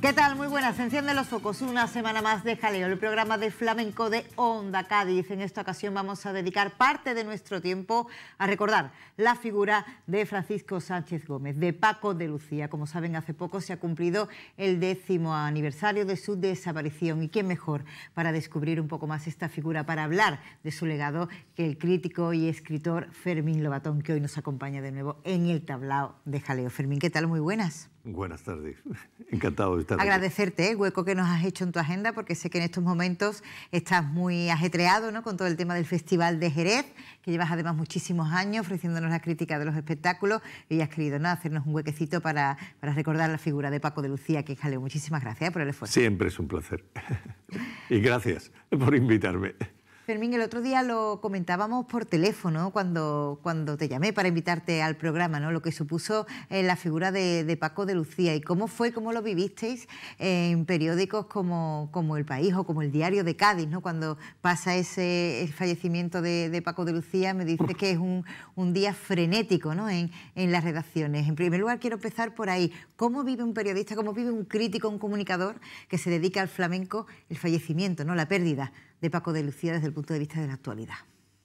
¿Qué tal? Muy buenas. Se encienden los focos. Una semana más de Jaleo, el programa de flamenco de Onda Cádiz. En esta ocasión vamos a dedicar parte de nuestro tiempo a recordar la figura de Francisco Sánchez Gómez, de Paco de Lucía. Como saben, hace poco se ha cumplido el 10º aniversario de su desaparición. ¿Y quién mejor para descubrir un poco más esta figura, para hablar de su legado, que el crítico y escritor Fermín Lobatón, que hoy nos acompaña de nuevo en el tablao de Jaleo? Fermín, ¿qué tal? Muy buenas. Buenas tardes, encantado de estar aquí. Agradecerte el hueco que nos has hecho en tu agenda, porque sé que en estos momentos estás muy ajetreado, ¿no?, con todo el tema del Festival de Jerez, que llevas además muchísimos años ofreciéndonos la crítica de los espectáculos, y has querido, ¿no?, hacernos un huequecito para recordar la figura de Paco de Lucía aquí en Jaleo. Muchísimas gracias por el esfuerzo. Siempre es un placer. Y gracias por invitarme. Fermín, el otro día lo comentábamos por teléfono cuando te llamé para invitarte al programa, ¿no?, lo que supuso la figura de Paco de Lucía, y cómo lo vivisteis en periódicos como El País o como El Diario de Cádiz, ¿no?, cuando pasa el fallecimiento de Paco de Lucía. Me dice que es un día frenético, ¿no?, en las redacciones. En primer lugar, quiero empezar por ahí. ¿Cómo vive un periodista, cómo vive un crítico, un comunicador que se dedica al flamenco, el fallecimiento, ¿no?, la pérdida de Paco de Lucía desde el punto de vista de la actualidad?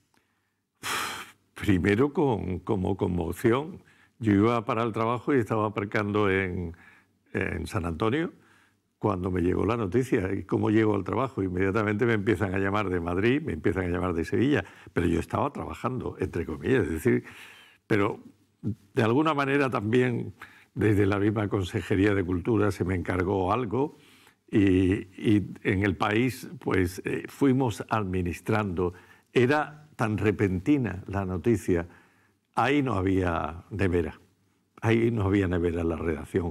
Primero como conmoción. Yo iba para el trabajo y estaba aparcando en San Antonio cuando me llegó la noticia. ¿Y cómo llego al trabajo? Inmediatamente me empiezan a llamar de Madrid, me empiezan a llamar de Sevilla, pero yo estaba trabajando, entre comillas, es decir, pero de alguna manera también desde la misma Consejería de Cultura se me encargó algo. Y en El País pues fuimos administrando. Era tan repentina la noticia. Ahí no había nevera. Ahí no había nevera en la redacción.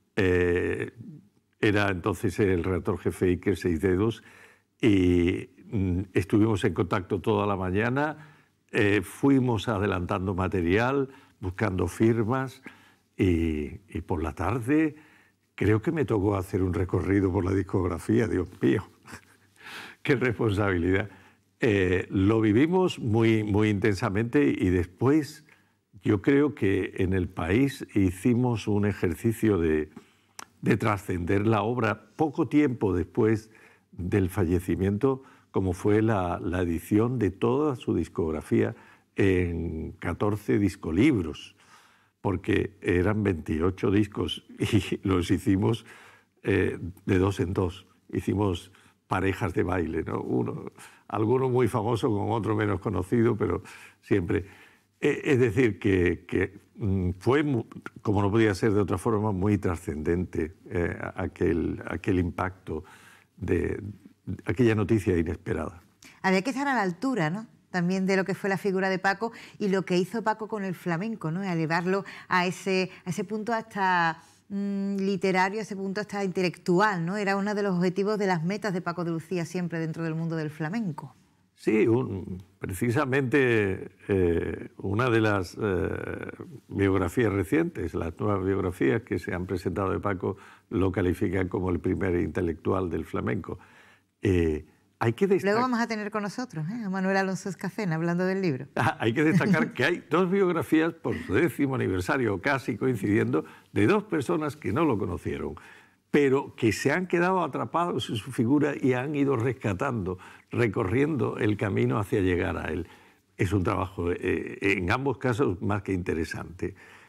Era entonces el redactor jefe Iker Seisdedos y estuvimos en contacto toda la mañana. Fuimos adelantando material, buscando firmas y por la tarde creo que me tocó hacer un recorrido por la discografía. Dios mío, qué responsabilidad. Lo vivimos muy intensamente y después yo creo que en El País hicimos un ejercicio de trascender la obra poco tiempo después del fallecimiento, como fue la edición de toda su discografía en 14 discolibros, porque eran 28 discos y los hicimos de dos en dos. Hicimos parejas de baile, ¿no? Alguno muy famoso con otro menos conocido, pero siempre. Es decir, que fue, como no podía ser de otra forma, muy trascendente aquel impacto de aquella noticia inesperada. Había que estar a la altura, ¿no?, también de lo que fue la figura de Paco y lo que hizo Paco con el flamenco, ¿no?, a elevarlo a ese punto hasta literario, a ese punto hasta intelectual, ¿no? Era uno de los objetivos, de las metas de Paco de Lucía siempre dentro del mundo del flamenco. Sí, precisamente una de las biografías recientes, las nuevas biografías que se han presentado de Paco, lo califican como el primer intelectual del flamenco. Hay que Luego vamos a tener con nosotros a Manuel Alonso Escacena hablando del libro. Hay que destacar que hay dos biografías por su 10º aniversario, casi coincidiendo, de dos personas que no lo conocieron, pero que se han quedado atrapados en su figura y han ido rescatando, recorriendo el camino hacia llegar a él. Es un trabajo, en ambos casos, más que interesante.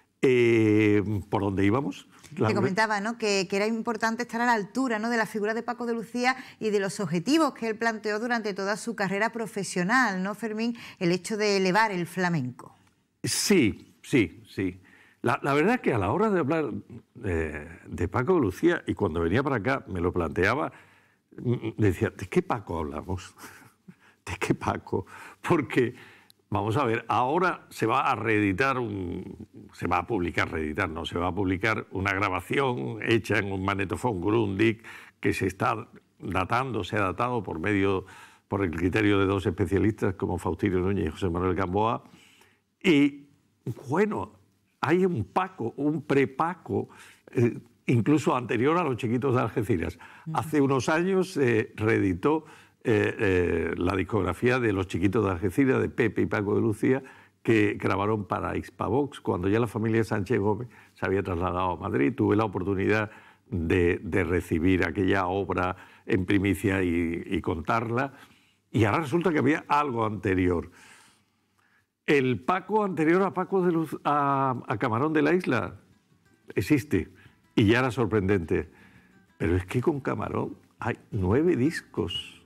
¿Por dónde íbamos? Te comentaba, ¿no?, que era importante estar a la altura, ¿no?, de la figura de Paco de Lucía y de los objetivos que él planteó durante toda su carrera profesional, ¿no, Fermín? El hecho de elevar el flamenco. Sí. La verdad es que a la hora de hablar de Paco de Lucía, y cuando venía para acá me lo planteaba, decía, ¿de qué Paco hablamos? ¿De qué Paco? Porque, vamos a ver, ahora se va a reeditar, se va a publicar una grabación hecha en un magnetofón Grundig que se ha datado por el criterio de dos especialistas como Faustino Núñez y José Manuel Gamboa. Y bueno, hay un Paco, un pre-Paco, incluso anterior a Los Chiquitos de Algeciras. Hace unos años se reeditó la discografía de Los Chiquitos de Algeciras, de Pepe y Paco de Lucía, que grabaron para Hispavox, cuando ya la familia Sánchez Gómez se había trasladado a Madrid. Tuve la oportunidad de recibir aquella obra en primicia y contarla. Y ahora resulta que había algo anterior. El Paco anterior a a Camarón de la Isla existe y ya era sorprendente. Pero es que con Camarón hay 9 discos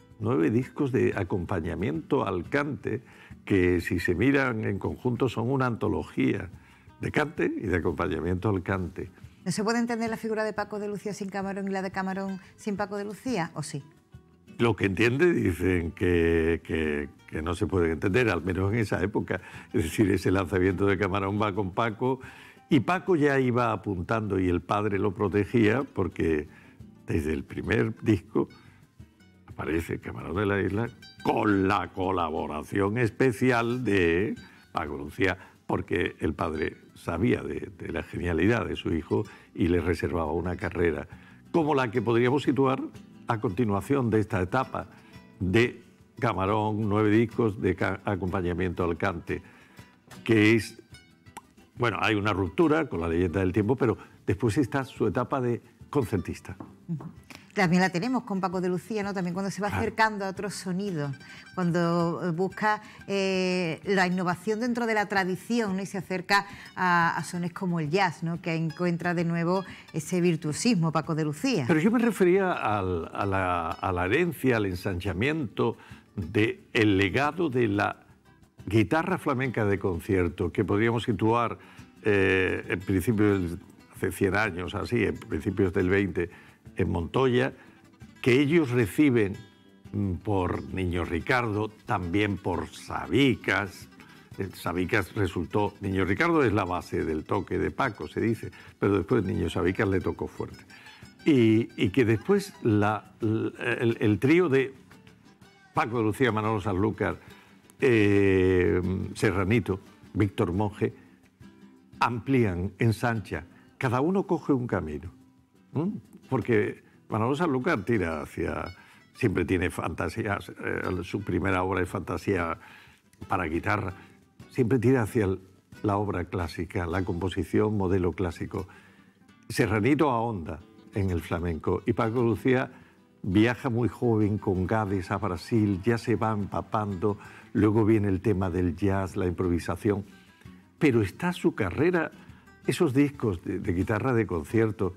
de acompañamiento al cante que, si se miran en conjunto, son una antología de cante y de acompañamiento al cante. ¿No se puede entender la figura de Paco de Lucía sin Camarón y la de Camarón sin Paco de Lucía, o sí? Lo que entiende dicen que no se puede entender, al menos en esa época. Es decir, ese lanzamiento de Camarón va con Paco, y Paco ya iba apuntando y el padre lo protegía, porque desde el primer disco aparece Camarón de la Isla con la colaboración especial de Paco Lucía, porque el padre sabía de la genialidad de su hijo y le reservaba una carrera como la que podríamos situar a continuación de esta etapa de Camarón, 9 discos de acompañamiento al cante, que es, bueno, hay una ruptura con la leyenda del tiempo, pero después está su etapa de concertista. También la tenemos con Paco de Lucía, ¿no? También cuando se va acercando a otros sonidos, cuando busca la innovación dentro de la tradición, ¿no? Y se acerca a sones como el jazz, ¿no? Que encuentra de nuevo ese virtuosismo, Paco de Lucía. Pero yo me refería a la herencia, al ensanchamiento del legado de la guitarra flamenca de concierto, que podríamos situar en principios, hace 100 años, así, en principios del 20, en Montoya, que ellos reciben por Niño Ricardo, también por Sabicas. Sabicas resultó... Niño Ricardo es la base del toque de Paco, se dice, pero después Niño Sabicas le tocó fuerte. Y que después el trío de Paco de Lucía, Manolo Sanlúcar, Serranito, Víctor Monge, amplían, ensancha, cada uno coge un camino. Porque Manolo Sanlúcar tira hacia... Siempre tiene fantasías, su primera obra es fantasía para guitarra, siempre tira hacia la obra clásica, la composición modelo clásico. Serranito ahonda en el flamenco y Paco Lucía viaja muy joven con Gades a Brasil, ya se va empapando, luego viene el tema del jazz, la improvisación, pero está su carrera, esos discos de guitarra de concierto,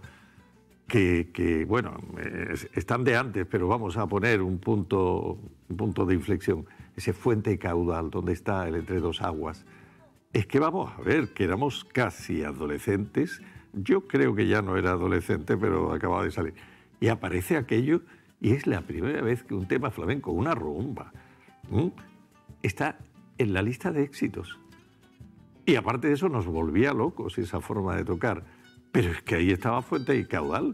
que bueno, están de antes, pero vamos a poner un punto de inflexión. Ese Fuente y Caudal, donde está el Entre dos aguas. Es que vamos a ver, que éramos casi adolescentes. Yo creo que ya no era adolescente, pero acababa de salir. Y aparece aquello, y es la primera vez que un tema flamenco, una rumba, está en la lista de éxitos. Y aparte de eso nos volvía locos esa forma de tocar. Pero es que ahí estaba Fuente y Caudal,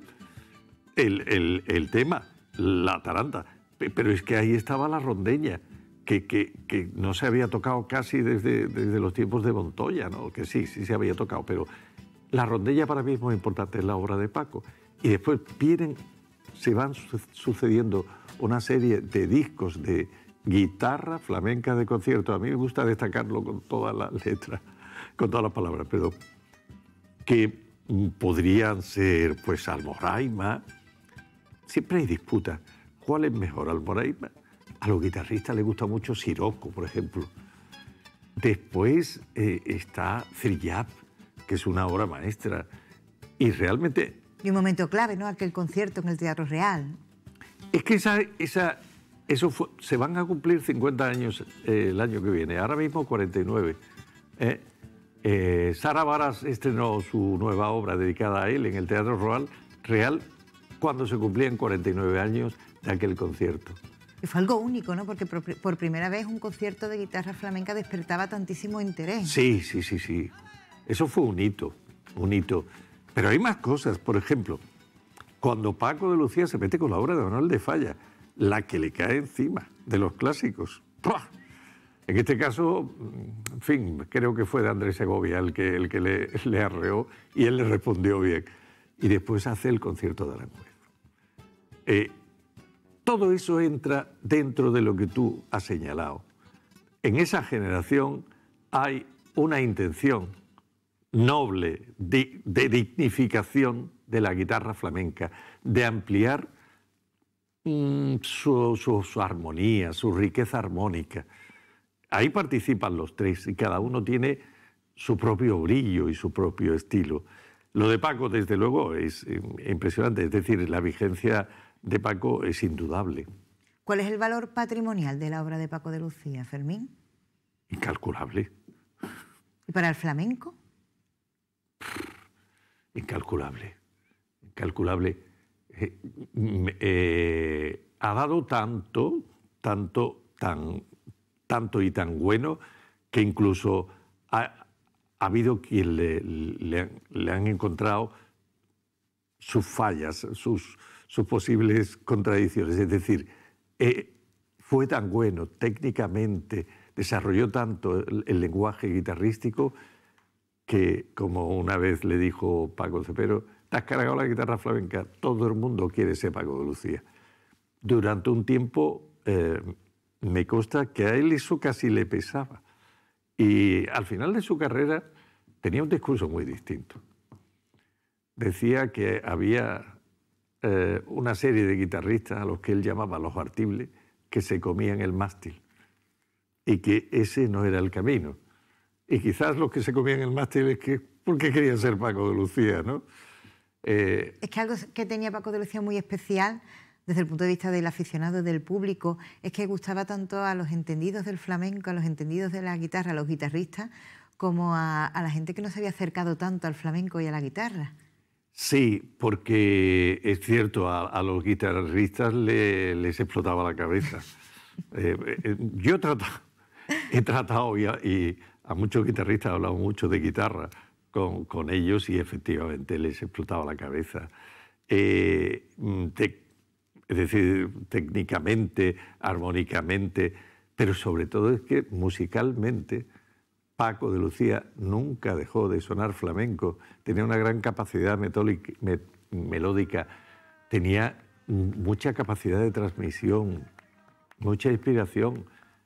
el tema, la taranta. Pero es que ahí estaba la rondeña, que no se había tocado casi desde los tiempos de Montoya, ¿no? Que sí se había tocado, pero la rondeña para mí es muy importante, es la obra de Paco. Y después se van sucediendo una serie de discos de guitarra flamenca de concierto. A mí me gusta destacarlo con todas las letras, con todas las palabras, pero que podrían ser, pues, Almoraima. Siempre hay disputa. ¿Cuál es mejor, Almoraima? A los guitarristas les gusta mucho Sirocco, por ejemplo. Después está Frillap, que es una obra maestra. Y realmente... Y un momento clave, ¿no? Aquel concierto en el Teatro Real. Es que se van a cumplir 50 años el año que viene. Ahora mismo 49. Sara Varas estrenó su nueva obra dedicada a él en el Teatro Real cuando se cumplían 49 años de aquel concierto. Y fue algo único, ¿no? Porque por primera vez un concierto de guitarra flamenca despertaba tantísimo interés. Sí. Eso fue un hito. Pero hay más cosas. Por ejemplo, cuando Paco de Lucía se mete con la obra de Manuel de Falla, la que le cae encima de los clásicos. ¡Pua! En este caso, en fin, creo que fue de Andrés Segovia el que le arreó y él le respondió bien. Y después hace el concierto de Aranjuez. Todo eso entra dentro de lo que tú has señalado. En esa generación hay una intención noble de dignificación de la guitarra flamenca, de ampliar su armonía, su riqueza armónica. Ahí participan los tres y cada uno tiene su propio brillo y su propio estilo. Lo de Paco, desde luego, es impresionante, es decir, la vigencia de Paco es indudable. ¿Cuál es el valor patrimonial de la obra de Paco de Lucía, Fermín? Incalculable. ¿Y para el flamenco? Incalculable. Incalculable. Ha dado tanto y tan bueno que incluso ha habido quien le han encontrado sus fallas, sus posibles contradicciones. Es decir, fue tan bueno técnicamente, desarrolló tanto el lenguaje guitarrístico que, como una vez le dijo Paco Cepero, te has cargado la guitarra flamenca, todo el mundo quiere ser Paco de Lucía. Durante un tiempo me consta que a él eso casi le pesaba. Y al final de su carrera tenía un discurso muy distinto. Decía que había una serie de guitarristas a los que él llamaba los artibles que se comían el mástil y que ese no era el camino. Y quizás los que se comían el mástil es que porque querían ser Paco de Lucía, ¿no? Es que algo que tenía Paco de Lucía muy especial desde el punto de vista del aficionado, del público, es que gustaba tanto a los entendidos del flamenco, a los entendidos de la guitarra, a los guitarristas, como a la gente que no se había acercado tanto al flamenco y a la guitarra. Sí, porque es cierto, a los guitarristas les explotaba la cabeza. Yo he tratado y a muchos guitarristas he hablado mucho de guitarra con ellos y efectivamente les explotaba la cabeza. Es decir, técnicamente, armónicamente, pero sobre todo es que musicalmente Paco de Lucía nunca dejó de sonar flamenco, tenía una gran capacidad melódica, tenía mucha capacidad de transmisión, mucha inspiración.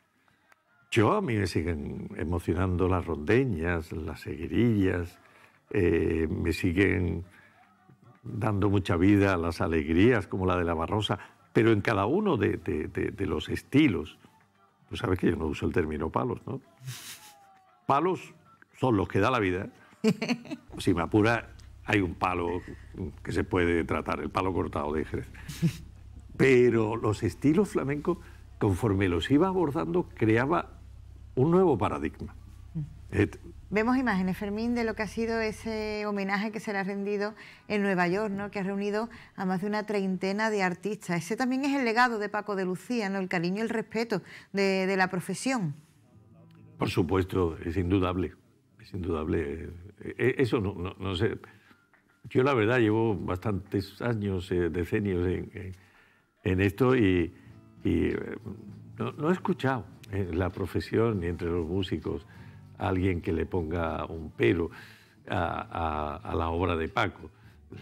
A mí me siguen emocionando las rondeñas, las seguirillas, me siguen dando mucha vida a las alegrías como la de la Barrosa, pero en cada uno de los estilos. Tú sabes que yo no uso el término palos, ¿no? Palos son los que da la vida. Si me apura, hay un palo que se puede tratar, el palo cortado de Jerez. Pero los estilos flamencos, conforme los iba abordando, creaba un nuevo paradigma. Vemos imágenes, Fermín, de lo que ha sido ese homenaje que se le ha rendido en Nueva York, ¿no? Que ha reunido a más de una treintena de artistas. Ese también es el legado de Paco de Lucía, ¿no? El cariño y el respeto de la profesión. Por supuesto, es indudable. Es indudable. Eso no sé. Yo la verdad llevo bastantes años, decenios en esto y no he escuchado en la profesión ni entre los músicos a alguien que le ponga un pero a la obra de Paco.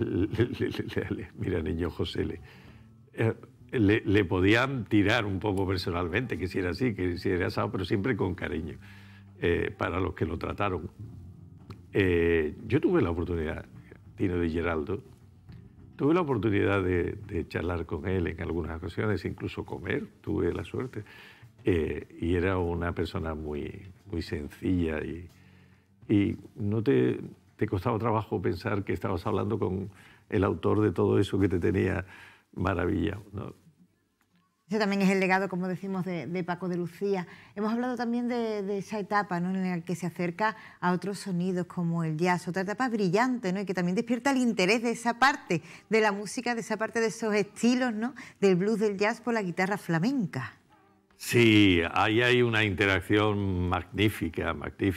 Mira, niño José, le podían tirar un poco personalmente, que si era así, que si era asado, pero siempre con cariño para los que lo trataron. Yo tuve la oportunidad, Tino de Geraldo, tuve la oportunidad de charlar con él en algunas ocasiones, incluso comer, tuve la suerte. Y era una persona muy sencilla y no te costaba trabajo pensar que estabas hablando con el autor de todo eso que te tenía maravillado, ¿no? Ese también es el legado, como decimos, de Paco de Lucía. Hemos hablado también de esa etapa, ¿no?, en la que se acerca a otros sonidos como el jazz, otra etapa brillante, ¿no?, y que también despierta el interés de esa parte de la música, de esa parte de esos estilos, ¿no?, del blues, del jazz por la guitarra flamenca. Sí, ahí hay una interacción magnífica,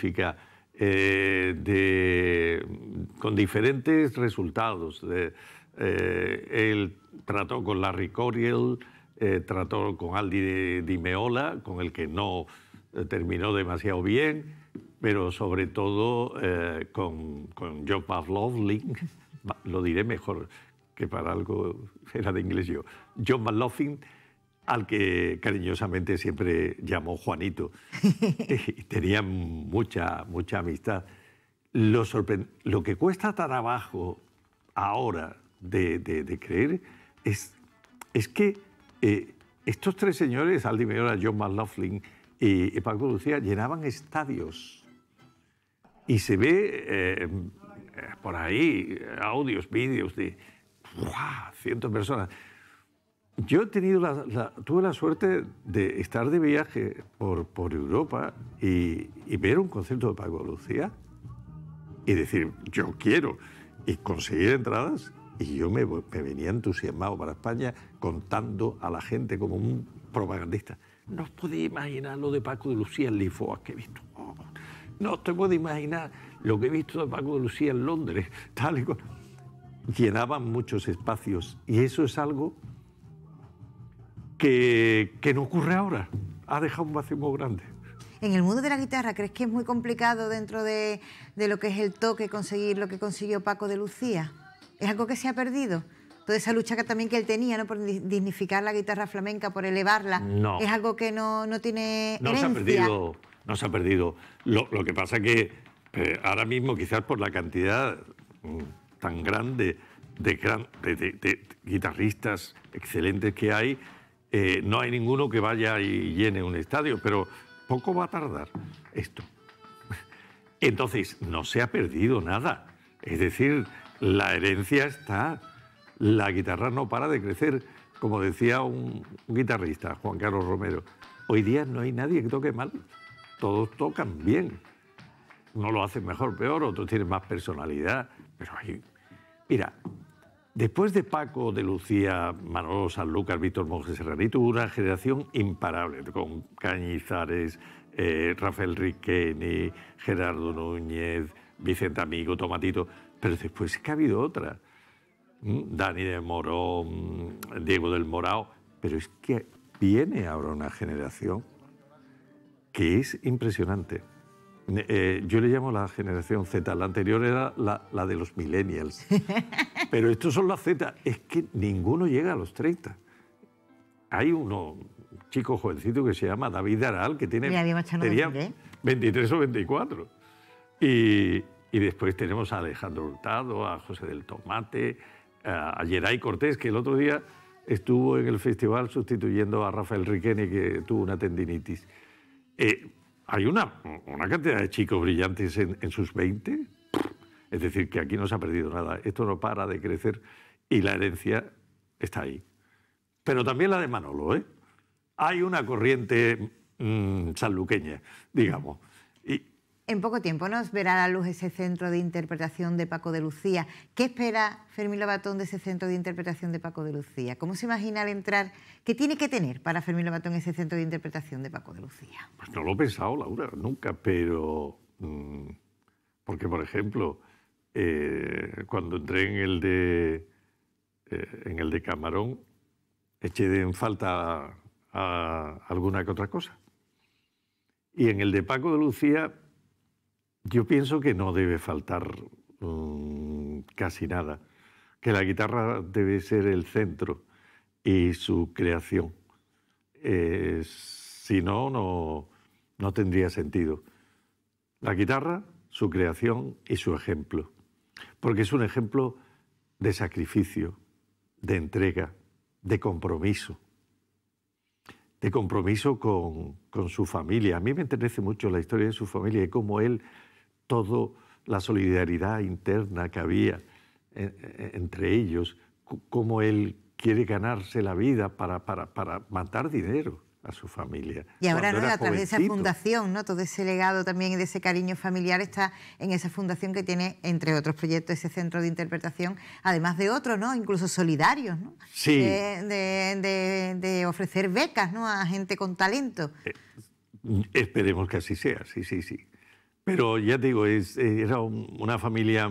con diferentes resultados. Él trató con Larry Coryell, trató con Aldi Di Meola, con el que no terminó demasiado bien, pero sobre todo con John McLaughlin, lo diré mejor que para algo era de inglés yo, John McLaughlin, al que cariñosamente siempre llamó Juanito. Y tenían mucha amistad. Lo que cuesta trabajo ahora de creer es que estos tres señores, Aldi Meola, John McLaughlin y Paco de Lucía, llenaban estadios. Y se ve por ahí audios, vídeos de cientos de personas. Yo he tenido tuve la suerte de estar de viaje por Europa y ver un concierto de Paco de Lucía y decir, yo quiero, y conseguir entradas, y yo me venía entusiasmado para España contando a la gente como un propagandista. No os podéis imaginar lo de Paco de Lucía en Lisboa que he visto. Oh, no te puedo imaginar lo que he visto de Paco de Lucía en Londres, tal y cual. Llenaban muchos espacios y eso es algo que no ocurre ahora. Ha dejado un vacío muy grande. En el mundo de la guitarra, ¿crees que es muy complicado dentro de lo que es el toque conseguir lo que consiguió Paco de Lucía? ¿Es algo que se ha perdido? Toda esa lucha también que él tenía, ¿no?, por dignificar la guitarra flamenca, por elevarla. No. ¿Es algo que no tiene herencia? No se ha perdido. Lo que pasa es que ahora mismo, quizás por la cantidad tan grande de guitarristas excelentes que hay, no hay ninguno que vaya y llene un estadio, pero poco va a tardar esto. Entonces, no se ha perdido nada. Es decir, la herencia está. La guitarra no para de crecer. Como decía un guitarrista, Juan Carlos Romero, hoy día no hay nadie que toque mal. Todos tocan bien. Uno lo hace mejor o peor, otros tienen más personalidad. Pero hay... Mira, después de Paco de Lucía, Manolo Sanlúcar, Víctor Monge Serranito, hubo una generación imparable, con Cañizares, Rafael Riqueni, Gerardo Núñez, Vicente Amigo, Tomatito. Pero después es que ha habido otra. Dani de Morón, Diego del Morao. Pero es que viene ahora una generación que es impresionante. Yo le llamo la generación Z. La anterior era la de los millennials. Pero estos son las Z. Es que ninguno llega a los 30. Hay un chico jovencito que se llama David Aral, que tiene 23 o 24. Y después tenemos a Alejandro Hurtado, a José del Tomate, a Geray Cortés, que el otro día estuvo en el festival sustituyendo a Rafael Riqueni, que tuvo una tendinitis. Hay una cantidad de chicos brillantes en sus 20. Es decir, que aquí no se ha perdido nada. Esto no para de crecer y la herencia está ahí. Pero también la de Manolo, ¿eh? Hay una corriente sanluqueña, digamos. En poco tiempo nos verá a la luz ese centro de interpretación de Paco de Lucía. ¿Qué espera Fermín Lobatón de ese centro de interpretación de Paco de Lucía? ¿Cómo se imagina al entrar? ¿Qué tiene que tener para Fermín Lobatón ese centro de interpretación de Paco de Lucía? Pues no lo he pensado, Laura, nunca, pero... porque, por ejemplo, cuando entré en el de Camarón, eché en falta a alguna que otra cosa. Y en el de Paco de Lucía... Yo pienso que no debe faltar casi nada, que la guitarra debe ser el centro y su creación. Si no tendría sentido. La guitarra, su creación y su ejemplo, porque es un ejemplo de sacrificio, de entrega, de compromiso con su familia. A mí me enternece mucho la historia de su familia y cómo él... toda la solidaridad interna que había entre ellos, cómo él quiere ganarse la vida para matar dinero a su familia. Y ahora, ¿no?, a través de esa fundación, ¿no?, todo ese legado también y de ese cariño familiar está en esa fundación que tiene, entre otros proyectos, ese centro de interpretación, además de otros, ¿no?, incluso solidarios, ¿no? Sí. De ofrecer becas, ¿no?, a gente con talento. Esperemos que así sea, sí. Pero ya te digo, era una familia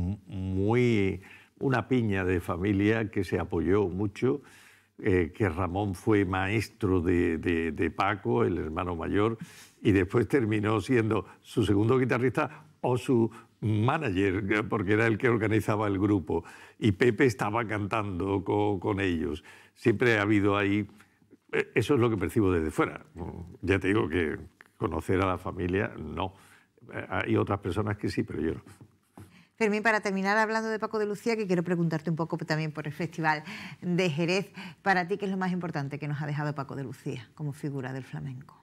una piña de familia que se apoyó mucho, que Ramón fue maestro de Paco, el hermano mayor, y después terminó siendo su segundo guitarrista o su manager, porque era el que organizaba el grupo. Y Pepe estaba cantando con ellos. Siempre ha habido ahí... Eso es lo que percibo desde fuera. Ya te digo que conocer a la familia, no. Hay otras personas que sí, pero yo no. Fermín, para terminar hablando de Paco de Lucía, que quiero preguntarte un poco también por el Festival de Jerez. Para ti, ¿qué es lo más importante que nos ha dejado Paco de Lucía como figura del flamenco?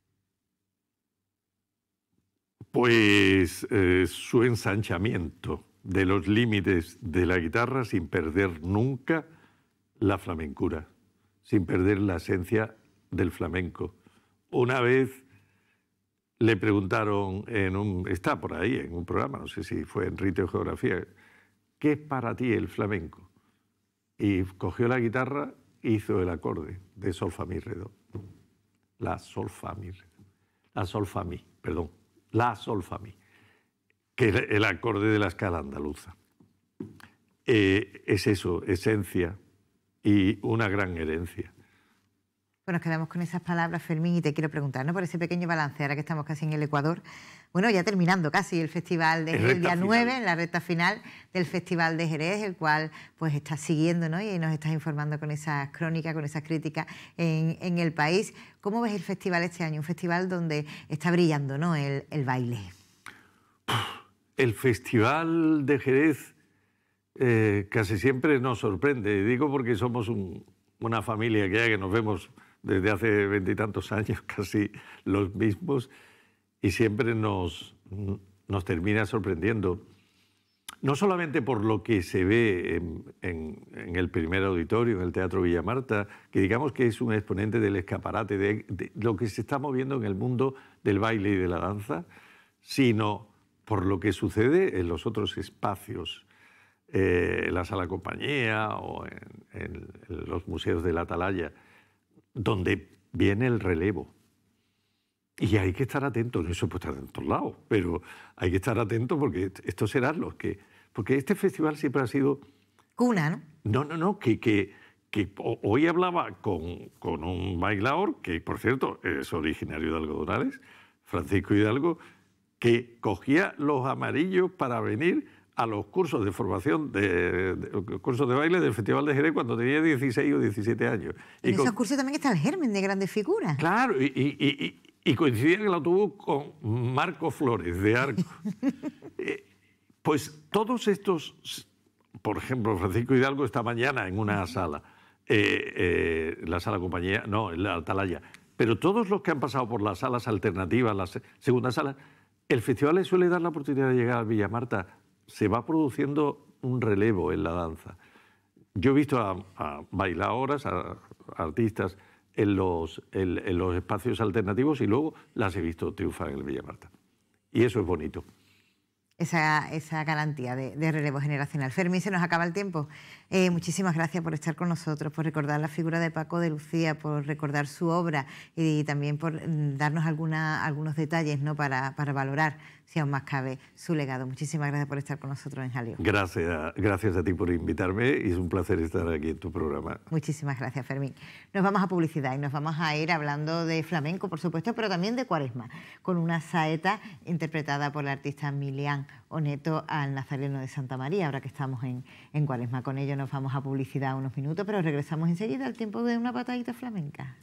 Pues su ensanchamiento de los límites de la guitarra sin perder nunca la flamencura, sin perder la esencia del flamenco. Una vez le preguntaron está por ahí en un programa, no sé si fue en Rito de Geografía, ¿qué es para ti el flamenco? Y cogió la guitarra e hizo el acorde de sol, fa, mi, re, do. La sol, fa, mi, re. La sol, fa, mi, perdón. La sol, fa, mi, que es el acorde de la escala andaluza. Es eso, esencia y una gran herencia. Pues nos quedamos con esas palabras, Fermín, y te quiero preguntar, ¿no?, por ese pequeño balance, ahora que estamos casi en el Ecuador, bueno, ya terminando casi el Festival de Jerez, el día 9, en la recta final del Festival de Jerez, el cual pues estás siguiendo, ¿no?, y nos estás informando con esas crónicas, con esas críticas en el país. ¿Cómo ves el festival este año? Un festival donde está brillando, ¿no?, el baile. El Festival de Jerez casi siempre nos sorprende, digo porque somos una familia que nos vemos desde hace 20 y tantos años, casi los mismos, y siempre nos termina sorprendiendo. No solamente por lo que se ve en el primer auditorio, en el Teatro Villa Marta, que digamos que es un exponente del escaparate de lo que se está moviendo en el mundo del baile y de la danza, sino por lo que sucede en los otros espacios, en la Sala Compañía o en los museos de la Atalaya, donde viene el relevo. Y hay que estar atentos, eso puede estar en todos lados, pero hay que estar atentos porque estos serán los que... Porque este festival siempre ha sido... Cuna, ¿no? No, que hoy hablaba con un bailador, que por cierto es originario de Algodonales, Francisco Hidalgo, que cogía los amarillos para venir a los cursos de formación, cursos de baile del Festival de Jerez cuando tenía 16 o 17 años. En esos cursos también está el germen de grandes figuras. Claro, y coincidía en el autobús con Marco Flores, de Arco. Pues todos estos, por ejemplo, Francisco Hidalgo esta mañana en una sala, la Sala Compañía, no, en la Atalaya, pero todos los que han pasado por las salas alternativas, las segundas salas, el festival les suele dar la oportunidad de llegar a Villa Marta. Se va produciendo un relevo en la danza. Yo he visto a bailadoras, a artistas en los espacios alternativos y luego las he visto triunfar en el Villa Marta. Y eso es bonito. Esa garantía de relevo generacional. Fermín, se nos acaba el tiempo. Muchísimas gracias por estar con nosotros, por recordar la figura de Paco de Lucía, por recordar su obra y también por darnos algunos detalles, ¿no?, para valorar, si aún más cabe, su legado. Muchísimas gracias por estar con nosotros en Jaleo. Gracias a ti por invitarme y es un placer estar aquí en tu programa. Muchísimas gracias, Fermín. Nos vamos a publicidad y nos vamos a ir hablando de flamenco, por supuesto, pero también de Cuaresma, con una saeta interpretada por la artista Milian Oneto al Nazareno de Santa María, ahora que estamos en Cuaresma. Con ello nos vamos a publicidad unos minutos, pero regresamos enseguida al tiempo de una patadita flamenca.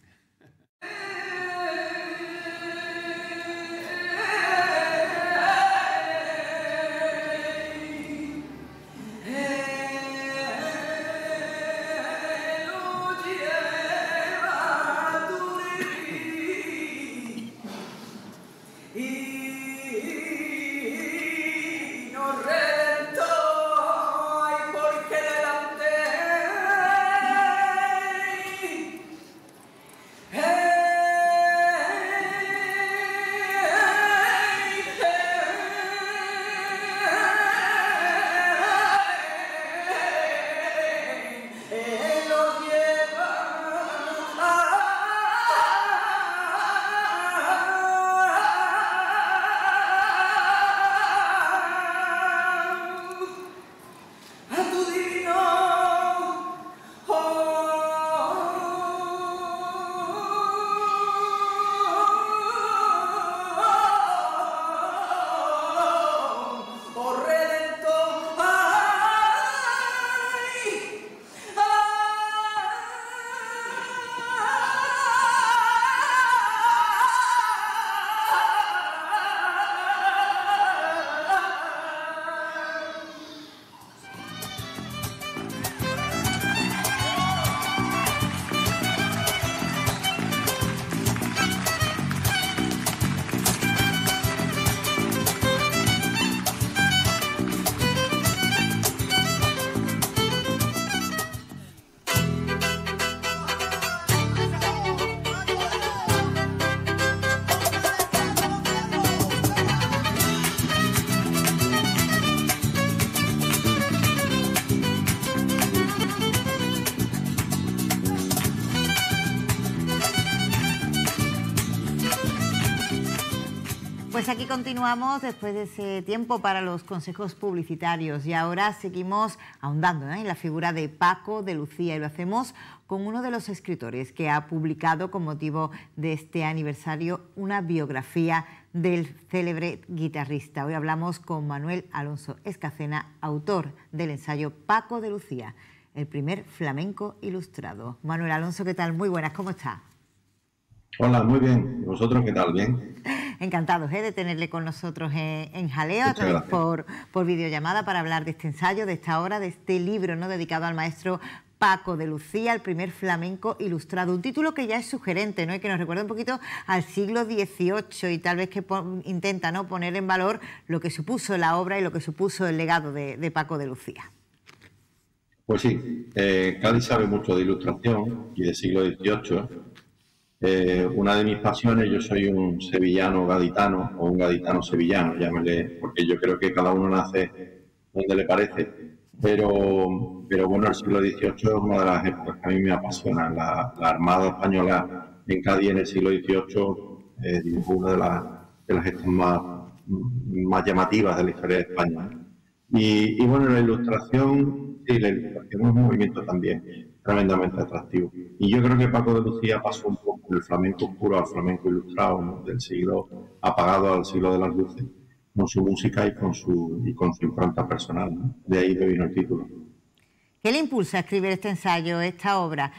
Pues aquí continuamos después de ese tiempo para los consejos publicitarios y ahora seguimos ahondando en la figura de Paco de Lucía y lo hacemos con uno de los escritores que ha publicado con motivo de este aniversario una biografía del célebre guitarrista. Hoy hablamos con Manuel Alonso Escacena, autor del ensayo Paco de Lucía, el primer flamenco ilustrado. Manuel Alonso, ¿qué tal? Muy buenas, ¿cómo está? Hola, muy bien. ¿Vosotros qué tal? ¿Bien? Encantados de tenerle con nosotros en Jaleo, a través por videollamada para hablar de este ensayo, de esta obra, de este libro, ¿no?, dedicado al maestro Paco de Lucía, el primer flamenco ilustrado. Un título que ya es sugerente, ¿no?, y que nos recuerda un poquito al siglo XVIII y tal vez que intenta, ¿no?, poner en valor lo que supuso la obra y lo que supuso el legado de Paco de Lucía. Pues sí, Cádiz sabe mucho de ilustración y del siglo XVIII. Una de mis pasiones, yo soy un sevillano gaditano o un gaditano sevillano, llámele, porque yo creo que cada uno nace donde le parece, pero bueno, el siglo XVIII es una de las épocas que a mí me apasionan. La Armada Española en Cádiz en el siglo XVIII dibujó una de las gestas más llamativas de la historia de España. Y bueno, la ilustración es un movimiento también tremendamente atractivo. Y yo creo que Paco de Lucía pasó un poco del flamenco oscuro al flamenco ilustrado, ¿no?, del siglo apagado al siglo de las luces, con su música y con su impronta personal, ¿no? De ahí me vino el título. ¿Qué le impulsa a escribir este ensayo, esta obra?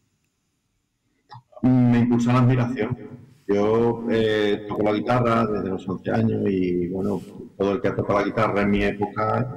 Me impulsa la admiración. Yo toco la guitarra desde los 11 años y bueno, todo el que toca la guitarra en mi época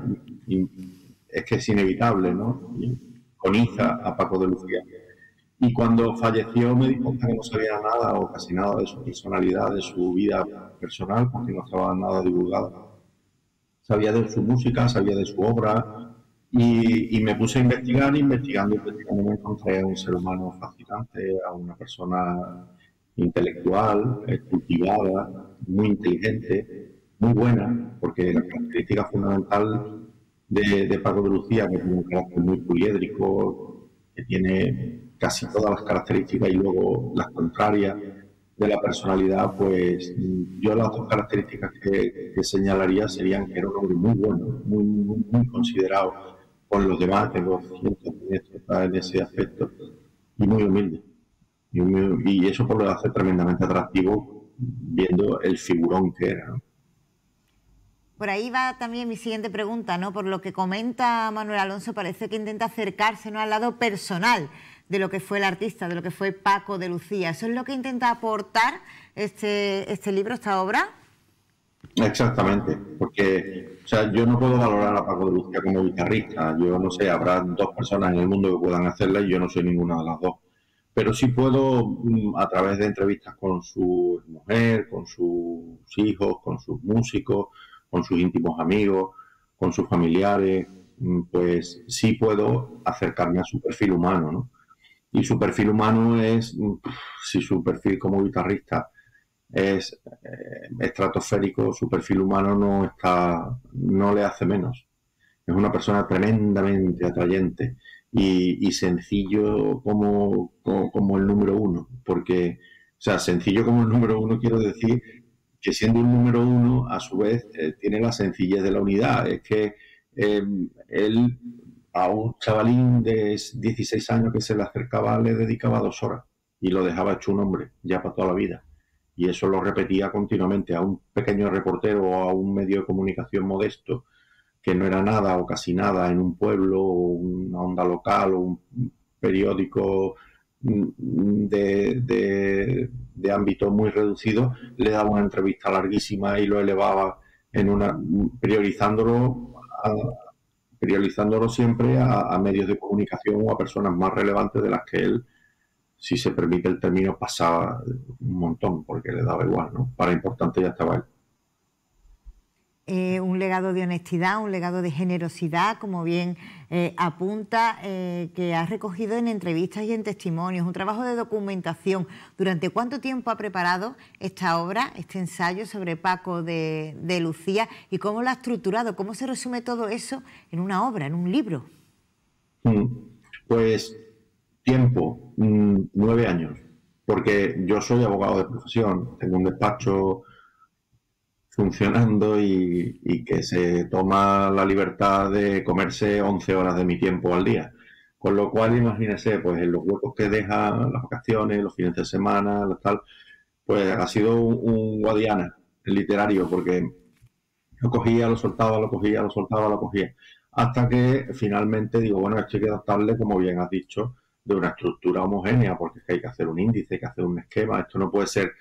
es que es inevitable, ¿no? Coniza a Paco de Lucía. Y cuando falleció me di cuenta que no sabía nada o casi nada de su personalidad, de su vida personal, porque no estaba nada divulgada. Sabía de su música, sabía de su obra y me puse a investigar, investigando me encontré a un ser humano fascinante, a una persona intelectual, cultivada, muy inteligente, muy buena, porque la característica fundamental de Paco de Lucía, que tiene un carácter muy poliédrico, que tiene casi todas las características y luego las contrarias de la personalidad, pues yo las dos características que señalaría serían que era un hombre muy bueno, muy considerado por los demás, tengo cientos de anécdotas en ese aspecto, y muy humilde. Y eso pues lo hace tremendamente atractivo viendo el figurón que era, ¿no? Por ahí va también mi siguiente pregunta, ¿no? Por lo que comenta Manuel Alonso, parece que intenta acercarse, ¿no?, al lado personal de lo que fue el artista, de lo que fue Paco de Lucía. ¿Eso es lo que intenta aportar este libro, esta obra? Exactamente, porque o sea, yo no puedo valorar a Paco de Lucía como guitarrista. Yo no sé, habrá dos personas en el mundo que puedan hacerla y yo no soy ninguna de las dos. Pero sí puedo, a través de entrevistas con su mujer, con sus hijos, con sus músicos, con sus íntimos amigos, con sus familiares, pues sí puedo acercarme a su perfil humano, ¿no? Y su perfil humano es, si su perfil como guitarrista es estratosférico, su perfil humano no le hace menos. Es una persona tremendamente atrayente y sencillo como el número uno, porque, o sea, sencillo como el número uno quiero decir que siendo un número uno, a su vez, tiene la sencillez de la unidad. Es que él, a un chavalín de 16 años que se le acercaba, le dedicaba 2 horas y lo dejaba hecho un hombre, ya para toda la vida. Y eso lo repetía continuamente a un pequeño reportero o a un medio de comunicación modesto, que no era nada o casi nada en un pueblo, o una onda local o un periódico de ámbito muy reducido, le daba una entrevista larguísima y lo elevaba priorizándolo siempre a medios de comunicación o a personas más relevantes de las que él, si se permite el término, pasaba un montón, porque le daba igual, ¿no? Para importante ya estaba él. Un legado de honestidad, un legado de generosidad, como bien apunta, que has recogido en entrevistas y en testimonios, un trabajo de documentación. ¿Durante cuánto tiempo ha preparado esta obra, este ensayo sobre Paco de Lucía, y cómo lo ha estructurado? ¿Cómo se resume todo eso en una obra, en un libro? Pues tiempo, 9 años, porque yo soy abogado de profesión, tengo un despacho funcionando y que se toma la libertad de comerse 11 horas de mi tiempo al día. Con lo cual, imagínese, pues en los huecos que deja las vacaciones, los fines de semana, tal, pues ha sido un Guadiana literario, porque lo cogía, lo soltaba, lo cogía, lo soltaba, lo cogía. Hasta que finalmente digo, bueno, esto hay que adaptarle, como bien has dicho, de una estructura homogénea, porque es que hay que hacer un índice, hay que hacer un esquema. Esto no puede ser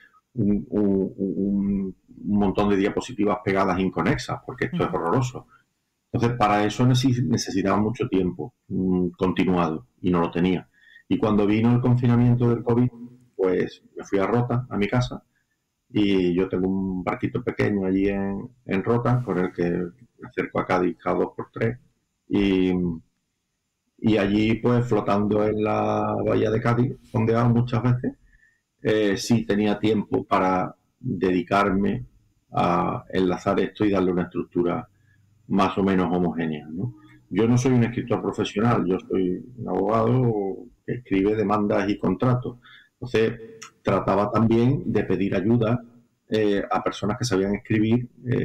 un montón de diapositivas pegadas inconexas, porque esto es horroroso. Entonces, para eso necesitaba mucho tiempo continuado y no lo tenía. Y cuando vino el confinamiento del COVID, pues me fui a Rota, a mi casa, y yo tengo un barquito pequeño allí en Rota, con el que me acerco a Cádiz cada 2 por 3, y allí, pues flotando en la bahía de Cádiz, ondeado muchas veces, sí tenía tiempo para dedicarme a enlazar esto y darle una estructura más o menos homogénea, ¿no? Yo no soy un escritor profesional, yo soy un abogado que escribe demandas y contratos. Entonces, trataba también de pedir ayuda a personas que sabían escribir,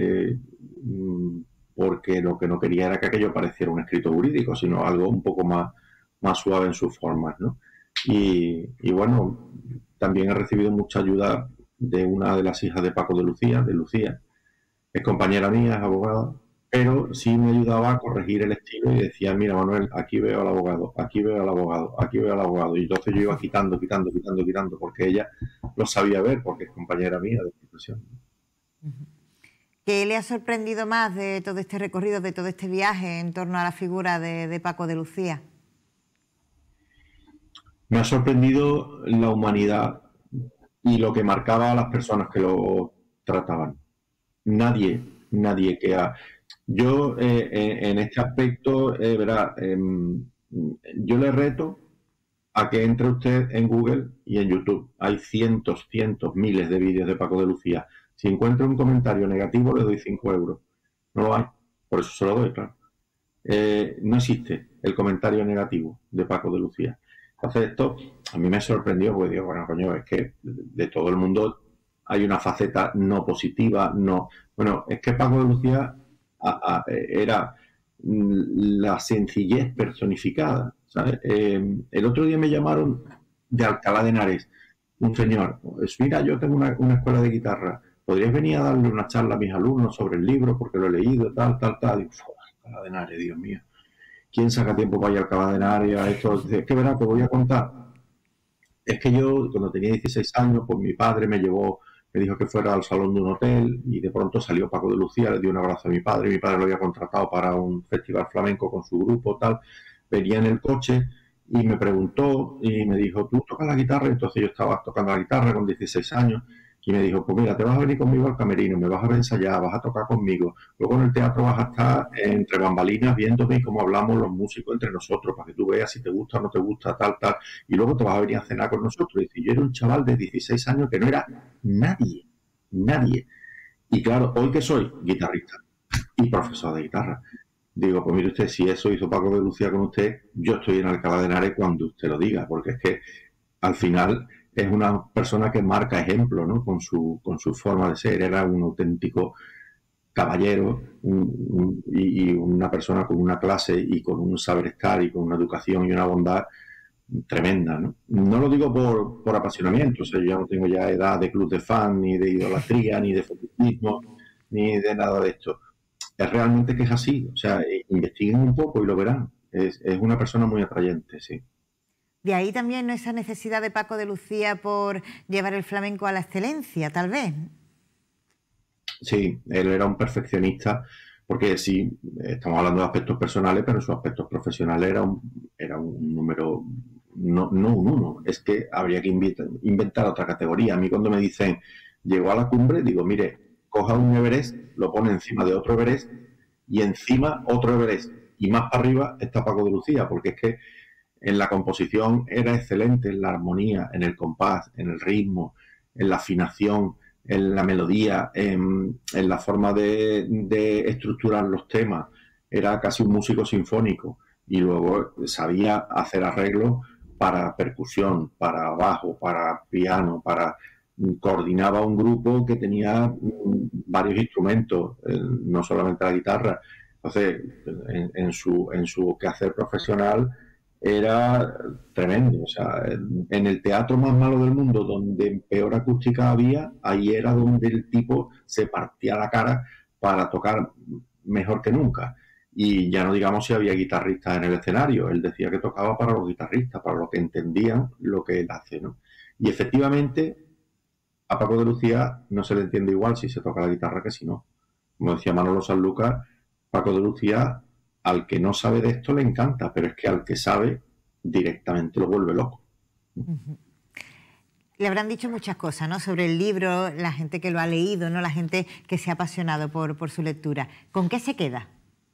porque lo que no quería era que aquello pareciera un escrito jurídico, sino algo un poco más suave en sus formas, ¿no? Y bueno, también he recibido mucha ayuda de una de las hijas de Paco de Lucía, es compañera mía, es abogada, pero sí me ayudaba a corregir el estilo y decía, mira, Manuel, aquí veo al abogado, aquí veo al abogado, aquí veo al abogado. Y entonces yo iba quitando, porque ella lo sabía ver, porque es compañera mía de profesión. ¿Qué le ha sorprendido más de todo este recorrido, de todo este viaje en torno a la figura de Paco de Lucía? Me ha sorprendido la humanidad y lo que marcaba a las personas que lo trataban. Nadie que ha... Yo, en este aspecto, verá, yo le reto a que entre usted en Google y en YouTube. Hay cientos, miles de vídeos de Paco de Lucía. Si encuentra un comentario negativo, le doy 5 euros. No lo hay. Por eso se lo doy, claro. No existe el comentario negativo de Paco de Lucía. Entonces, esto a mí me sorprendió, porque digo, bueno, coño, es que de todo el mundo hay una faceta no positiva, no... Bueno, es que Paco de Lucía era la sencillez personificada, ¿sabes? El otro día me llamaron de Alcalá de Henares, un señor, pues mira, yo tengo una escuela de guitarra, ¿podrías venir a darle una charla a mis alumnos sobre el libro porque lo he leído, tal? Digo, Alcalá de Henares, Dios mío, ¿quién saca tiempo para ir a Alcalá de Henares a esto? Es que verá, te voy a contar. Es que yo, cuando tenía 16 años, pues mi padre me dijo que fuera al salón de un hotel y de pronto salió Paco de Lucía, le dio un abrazo a mi padre lo había contratado para un festival flamenco con su grupo, tal. Venía en el coche y me preguntó y me dijo, ¿tú tocas la guitarra? Entonces yo estaba tocando la guitarra con 16 años y me dijo, pues mira, te vas a venir conmigo al camerino, me vas a ver ensayar, vas a tocar conmigo. Luego en el teatro vas a estar entre bambalinas viéndome cómo hablamos los músicos entre nosotros, para que tú veas si te gusta o no te gusta, tal. Y luego te vas a venir a cenar con nosotros. Y yo era un chaval de 16 años que no era nadie. Y claro, hoy que soy guitarrista y profesor de guitarra, digo, pues mire usted, si eso hizo Paco de Lucía con usted, yo estoy en Alcalá de Henares cuando usted lo diga, porque es que al final es una persona que marca ejemplo, ¿no? Con su forma de ser. Era un auténtico caballero y una persona con una clase y con un saber estar y con una educación y una bondad tremenda, ¿no? No lo digo por apasionamiento, o sea, yo ya no tengo ya edad de club de fan, ni de idolatría, ni de fetichismo, ni de nada de esto. Es realmente que es así, o sea, investiguen un poco y lo verán. Es una persona muy atrayente, sí. De ahí también esa necesidad de Paco de Lucía por llevar el flamenco a la excelencia, tal vez. Sí, él era un perfeccionista, porque sí, estamos hablando de aspectos personales, pero en sus aspectos profesionales era un número, no un uno, es que habría que inventar otra categoría. A mí cuando me dicen, llegó a la cumbre, digo, mire, coja un Everest, lo pone encima de otro Everest, y encima otro Everest, y más para arriba está Paco de Lucía, porque es que en la composición era excelente, en la armonía, en el compás, en el ritmo, en la afinación, en la melodía, en la forma de estructurar los temas. Era casi un músico sinfónico y luego sabía hacer arreglos para percusión, para bajo, para piano, para coordinaba un grupo que tenía varios instrumentos, no solamente la guitarra. Entonces, en su quehacer profesional era tremendo. O sea, en el teatro más malo del mundo, donde peor acústica había, ahí era donde el tipo se partía la cara para tocar mejor que nunca. Y ya no digamos si había guitarristas en el escenario. Él decía que tocaba para los guitarristas, para los que entendían lo que él hace, ¿no? Y efectivamente, a Paco de Lucía no se le entiende igual si se toca la guitarra que si no. Como decía Manolo Sanlúcar, Paco de Lucía, al que no sabe de esto le encanta, pero es que al que sabe directamente lo vuelve loco. Le habrán dicho muchas cosas, ¿no?, sobre el libro, la gente que lo ha leído, ¿no?, la gente que se ha apasionado por su lectura. ¿Con qué se queda?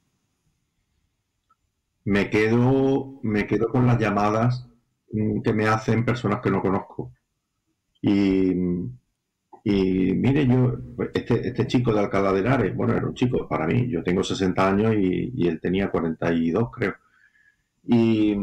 Me quedo con las llamadas que me hacen personas que no conozco. Y mire, yo, este chico de Alcalá de Henares, bueno, era un chico para mí, yo tengo 60 años y él tenía 42, creo. Y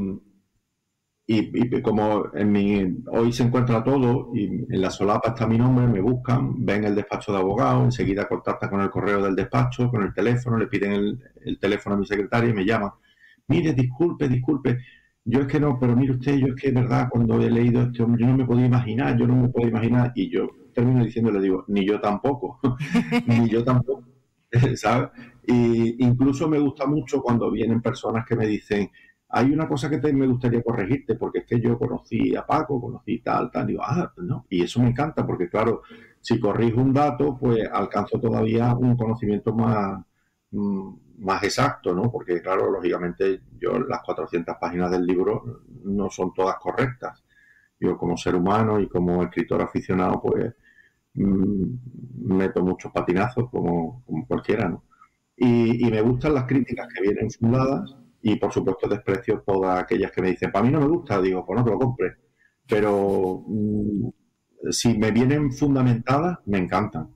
como hoy se encuentra todo, y en la solapa está mi nombre, me buscan, ven el despacho de abogado, enseguida contactan con el correo del despacho, con el teléfono, le piden el teléfono a mi secretaria y me llaman. Mire, disculpe, yo es que no, pero mire usted, yo es que es verdad, cuando he leído este hombre, yo no me podía imaginar, y yo termino diciéndole, digo, ni yo tampoco, ¿sabes? Y incluso me gusta mucho cuando vienen personas que me dicen, hay una cosa que me gustaría corregirte, porque es que yo conocí a Paco, conocí tal, digo, no, y eso me encanta, porque claro, si corrijo un dato, pues alcanzo todavía un conocimiento más exacto, ¿no? Porque claro, lógicamente las 400 páginas del libro no son todas correctas. Yo como ser humano y como escritor aficionado, pues meto muchos patinazos como cualquiera, ¿no? Y me gustan las críticas que vienen fundadas y por supuesto desprecio todas aquellas que me dicen, para mí no me gusta, digo, pues no te lo compres. Pero si me vienen fundamentadas, me encantan.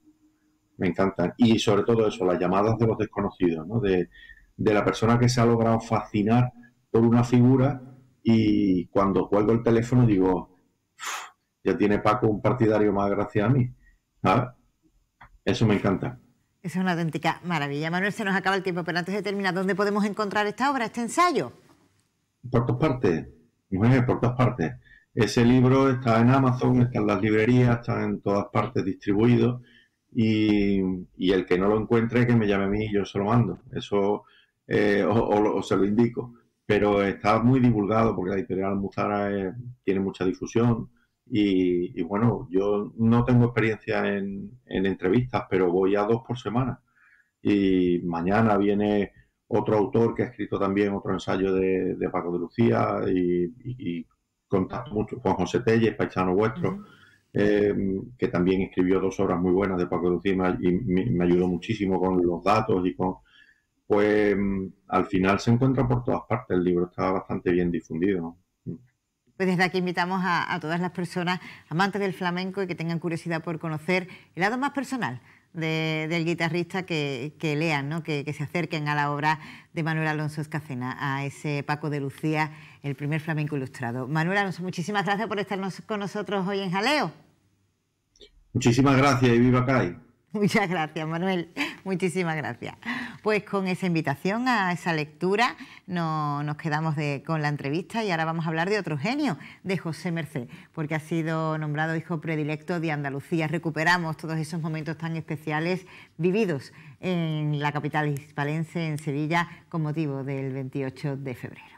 Y sobre todo eso, las llamadas de los desconocidos, ¿no? De la persona que se ha logrado fascinar por una figura y cuando cuelgo el teléfono digo, ya tiene Paco un partidario más gracias a mí. ¿Sabes? Eso me encanta. Es una auténtica maravilla. Manuel, se nos acaba el tiempo, pero antes de terminar, ¿dónde podemos encontrar esta obra, este ensayo? Por todas partes, mujer, por todas partes. Ese libro está en Amazon, está en las librerías, está en todas partes distribuido. Y el que no lo encuentre, que me llame a mí y yo se lo mando. Eso o se lo indico. Pero está muy divulgado porque la editorial Almuzara tiene mucha difusión. Y bueno, yo no tengo experiencia en entrevistas, pero voy a 2 por semana. Y mañana viene otro autor que ha escrito también otro ensayo de Paco de Lucía y contacto mucho con José Telles, paisano vuestro. Que también escribió 2 obras muy buenas de Paco de Lucía y me ayudó muchísimo con los datos y pues al final se encuentra por todas partes, el libro está bastante bien difundido, ¿no? Pues desde aquí invitamos a todas las personas amantes del flamenco y que tengan curiosidad por conocer el lado más personal del guitarrista que lean, ¿no? Que se acerquen a la obra de Manuel Alonso Escacena, a ese Paco de Lucía, el primer flamenco ilustrado. Manuel Alonso, muchísimas gracias por estar con nosotros hoy en Jaleo. Muchísimas gracias y viva CAI. Muchas gracias, Manuel. Muchísimas gracias. Pues con esa invitación a esa lectura nos quedamos con la entrevista y ahora vamos a hablar de otro genio, de José Mercé, porque ha sido nombrado hijo predilecto de Andalucía. Recuperamos todos esos momentos tan especiales vividos en la capital hispalense, en Sevilla, con motivo del 28 de febrero.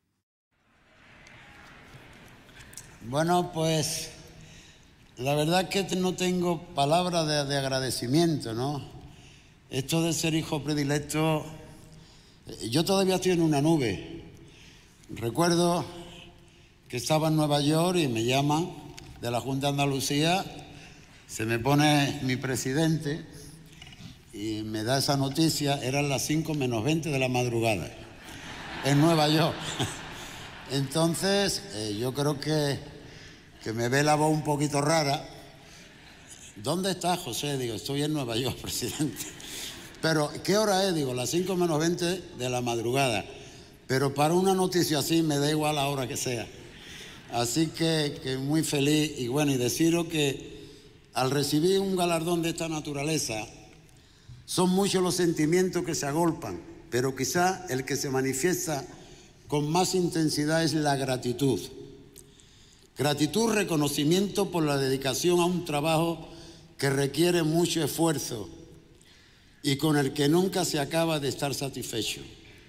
Bueno, pues la verdad es que no tengo palabras de agradecimiento, ¿no? Esto de ser hijo predilecto, yo todavía estoy en una nube. Recuerdo que estaba en Nueva York y me llaman de la Junta de Andalucía, se me pone mi presidente y me da esa noticia, eran las 5 menos 20 de la madrugada, en Nueva York. Entonces, yo creo que me ve la voz un poquito rara. ¿Dónde estás, José? Digo, estoy en Nueva York, presidente. Pero, ¿qué hora es? Digo, las 5 menos 20 de la madrugada. Pero para una noticia así me da igual la hora que sea. Así que muy feliz y bueno, y deciros que al recibir un galardón de esta naturaleza, son muchos los sentimientos que se agolpan, pero quizá el que se manifiesta con más intensidad es la gratitud. Gratitud, reconocimiento por la dedicación a un trabajo que requiere mucho esfuerzo y con el que nunca se acaba de estar satisfecho.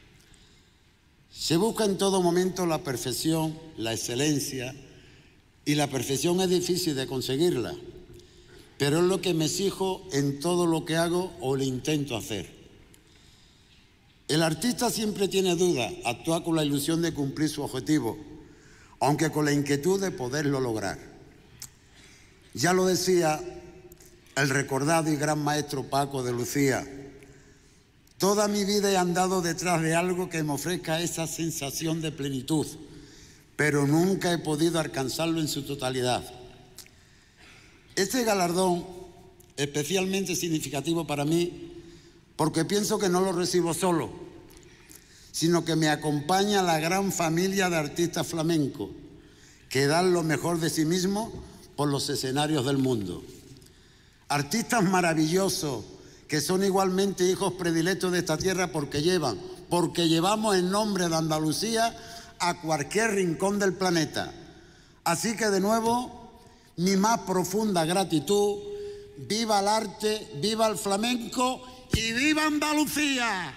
Se busca en todo momento la perfección, la excelencia, y la perfección es difícil de conseguirla, pero es lo que me exijo en todo lo que hago o le intento hacer. El artista siempre tiene dudas, actúa con la ilusión de cumplir su objetivo, aunque con la inquietud de poderlo lograr. Ya lo decía el recordado y gran maestro Paco de Lucía: toda mi vida he andado detrás de algo que me ofrezca esa sensación de plenitud, pero nunca he podido alcanzarlo en su totalidad. Este galardón es especialmente significativo para mí porque pienso que no lo recibo solo, sino que me acompaña la gran familia de artistas flamencos que dan lo mejor de sí mismos por los escenarios del mundo. Artistas maravillosos que son igualmente hijos predilectos de esta tierra porque llevamos el nombre de Andalucía a cualquier rincón del planeta. Así que de nuevo, mi más profunda gratitud. Viva el arte, viva el flamenco y viva Andalucía.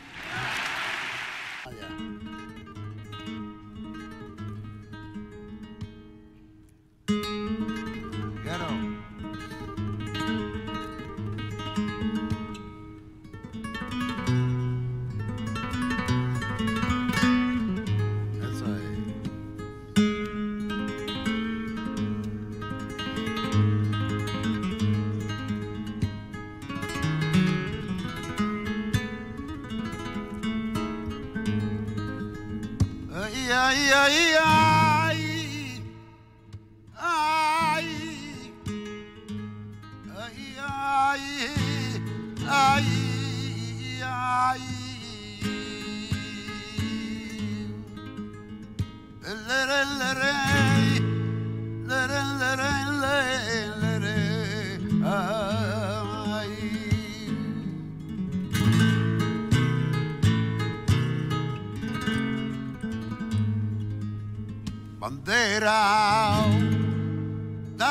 Bandera de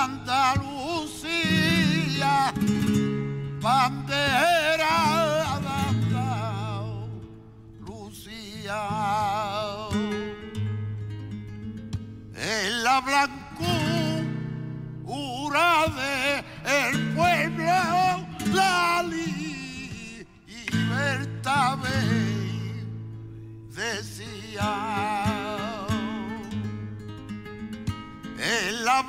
Andalucía, bandera de Andalucía, en la blancura del pueblo, la libertad decía. En la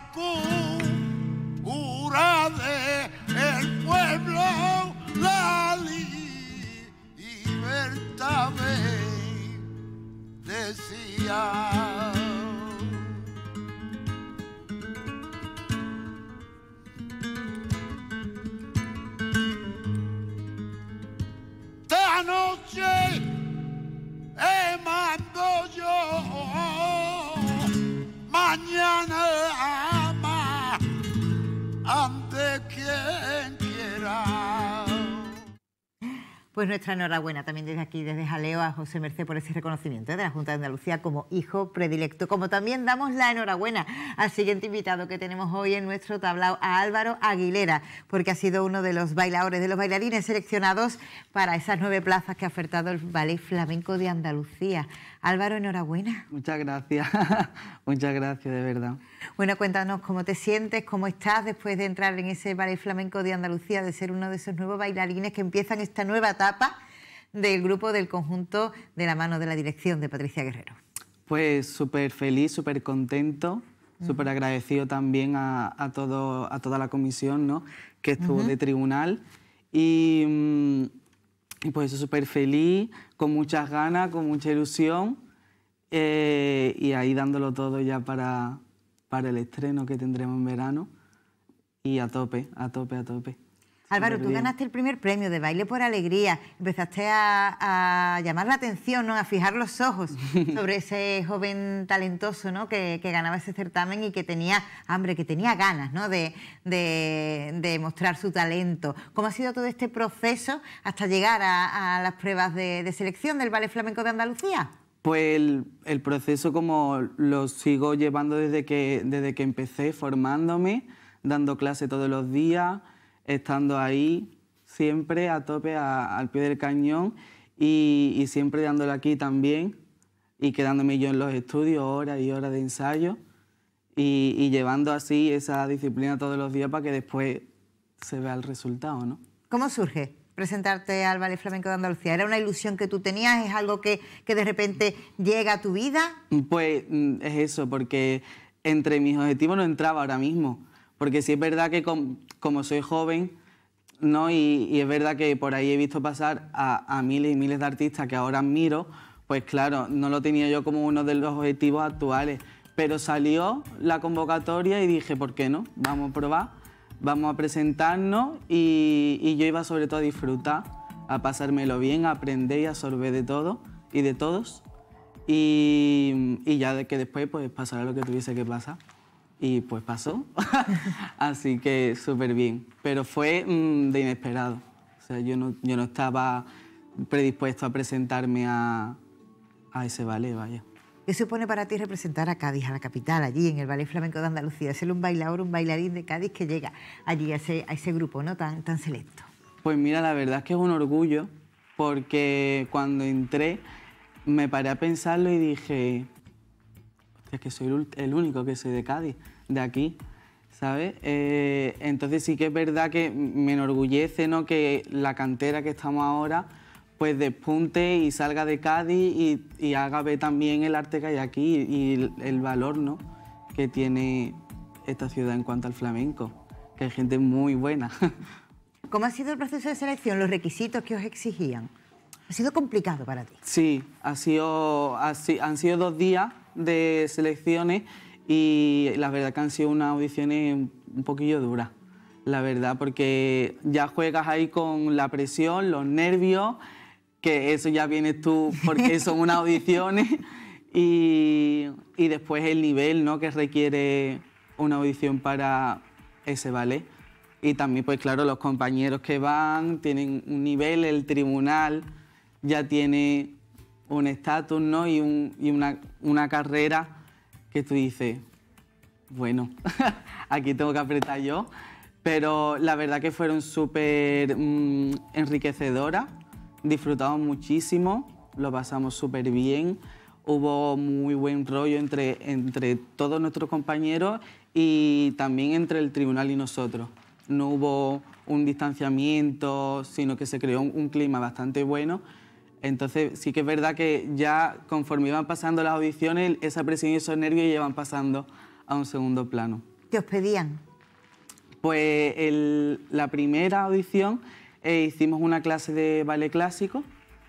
blancura del pueblo, la libertad decía. Esta noche mando yo, mañana ama ante quien quiera. Pues nuestra enhorabuena también desde aquí, desde Jaleo, a José Mercé por ese reconocimiento de la Junta de Andalucía como hijo predilecto. Como también damos la enhorabuena al siguiente invitado que tenemos hoy en nuestro tablao, a Álvaro Aguilera, porque ha sido uno de los bailadores, de los bailarines seleccionados para esas 9 plazas que ha ofertado el Ballet Flamenco de Andalucía. Álvaro, enhorabuena. Muchas gracias, muchas gracias, de verdad. Bueno, cuéntanos cómo te sientes, cómo estás después de entrar en ese Ballet Flamenco de Andalucía, de ser uno de esos nuevos bailarines que empiezan esta nueva etapa del grupo, del conjunto, de la mano de la dirección de Patricia Guerrero. Pues súper feliz, súper contento, súper agradecido también a toda la comisión, ¿no?, que estuvo de tribunal. Y pues eso, súper feliz, con muchas ganas, con mucha ilusión, y ahí dándolo todo ya para el estreno que tendremos en verano, y a tope, a tope, a tope. Álvaro, tú ganaste el primer premio de Baile por Alegría, empezaste a llamar la atención, ¿no? A fijar los ojos sobre ese joven talentoso, ¿no? que ganaba ese certamen y que tenía hambre, que tenía ganas, ¿no? de mostrar su talento. ¿Cómo ha sido todo este proceso hasta llegar a las pruebas de selección del Ballet Flamenco de Andalucía? Pues el proceso como lo sigo llevando desde que empecé, formándome, dando clase todos los días, estando ahí siempre a tope, al pie del cañón y siempre dándole aquí también y quedándome yo en los estudios horas y horas de ensayo y llevando así esa disciplina todos los días para que después se vea el resultado, ¿no? ¿Cómo surge presentarte al Ballet Flamenco de Andalucía? ¿Era una ilusión que tú tenías? ¿Es algo que de repente llega a tu vida? Pues es eso, porque entre mis objetivos no entraba ahora mismo. Porque sí es verdad que como soy joven, ¿no? Y es verdad que por ahí he visto pasar a miles y miles de artistas que ahora admiro, pues claro, no lo tenía yo como uno de los objetivos actuales. Pero salió la convocatoria y dije, ¿por qué no? Vamos a probar, vamos a presentarnos y yo iba sobre todo a disfrutar, a pasármelo bien, a aprender y a absorber de todo y de todos. Y ya de que después pues pasará lo que tuviese que pasar. Y pues pasó, así que súper bien. Pero fue de inesperado. O sea, yo no estaba predispuesto a presentarme a ese ballet, vaya. ¿Qué supone para ti representar a Cádiz, a la capital, allí en el Ballet Flamenco de Andalucía? Ser un bailador, un bailarín de Cádiz que llega allí a ese grupo, ¿no? tan selecto. Pues mira, la verdad es que es un orgullo, porque cuando entré me paré a pensarlo y dije... Es que soy el único que soy de Cádiz, de aquí, ¿sabes? Entonces sí que es verdad que me enorgullece, ¿no? Que la cantera que estamos ahora pues despunte y salga de Cádiz y haga ver también el arte que hay aquí y el valor, ¿no? Que tiene esta ciudad en cuanto al flamenco, que hay gente muy buena. ¿Cómo ha sido el proceso de selección, los requisitos que os exigían? ¿Ha sido complicado para ti? Sí, han sido 2 días de selecciones y la verdad que han sido unas audiciones un poquillo duras, la verdad, porque ya juegas ahí con la presión, los nervios, que eso ya vienes tú porque son unas audiciones y después el nivel, ¿no? Que requiere una audición para ese ballet. Y también, pues claro, los compañeros que van tienen un nivel, el tribunal ya tiene un estatus, ¿no? y una carrera que tú dices, bueno, aquí tengo que apretar yo. Pero la verdad que fueron súper enriquecedoras, disfrutamos muchísimo, lo pasamos súper bien, hubo muy buen rollo entre todos nuestros compañeros y también entre el tribunal y nosotros. No hubo un distanciamiento, sino que se creó un clima bastante bueno. Entonces sí que es verdad que ya conforme iban pasando las audiciones, esa presión y esos nervios iban pasando a un segundo plano. ¿Qué os pedían? Pues la primera audición hicimos una clase de ballet clásico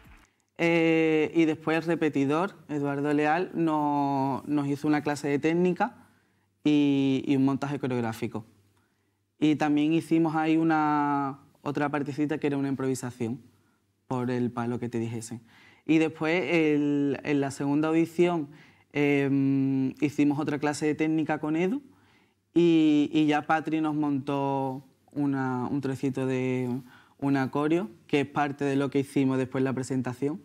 y después el repetidor, Eduardo Leal, nos hizo una clase de técnica y un montaje coreográfico. Y también hicimos ahí otra partecita que era una improvisación por el palo que te dijesen. Y después, en la segunda audición, hicimos otra clase de técnica con Edu y ya Patri nos montó un trocito de un acorio, que es parte de lo que hicimos después en la presentación.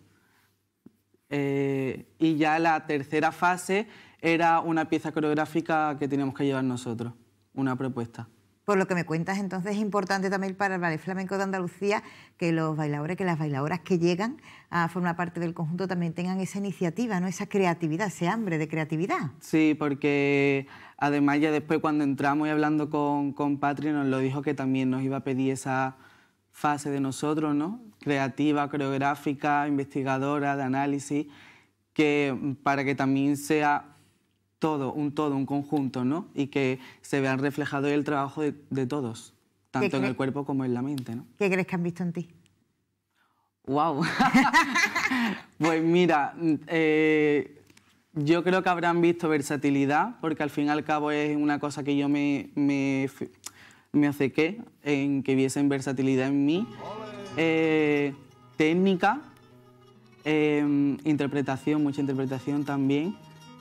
Y ya la tercera fase era una pieza coreográfica que teníamos que llevar nosotros, una propuesta. Por lo que me cuentas, entonces es importante también para el Ballet Flamenco de Andalucía que los bailadores, que las bailadoras que llegan a formar parte del conjunto también tengan esa iniciativa, ¿no? Esa creatividad, ese hambre de creatividad. Sí, porque además ya después cuando entramos y hablando con Patri nos lo dijo que también nos iba a pedir esa fase de nosotros, ¿no? Creativa, coreográfica, investigadora, de análisis, que para que también sea un conjunto, ¿no? Y que se vean reflejado el trabajo de todos, tanto en el cuerpo como en la mente, ¿no? ¿Qué crees que han visto en ti? ¡Wow! Pues mira, yo creo que habrán visto versatilidad, porque al fin y al cabo es una cosa que yo me me obcequé en que viesen versatilidad en mí, técnica, interpretación, mucha interpretación también.